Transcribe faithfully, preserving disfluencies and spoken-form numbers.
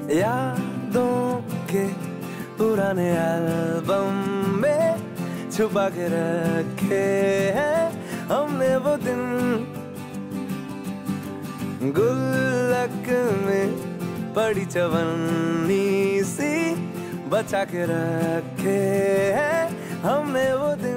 यादों के पुराने एल्बम में छुपा के रखे हैं हमने वो दिन, गुल्लक में पड़ी चवन्नी सी बचा के रखे हैं हमने वो दिन।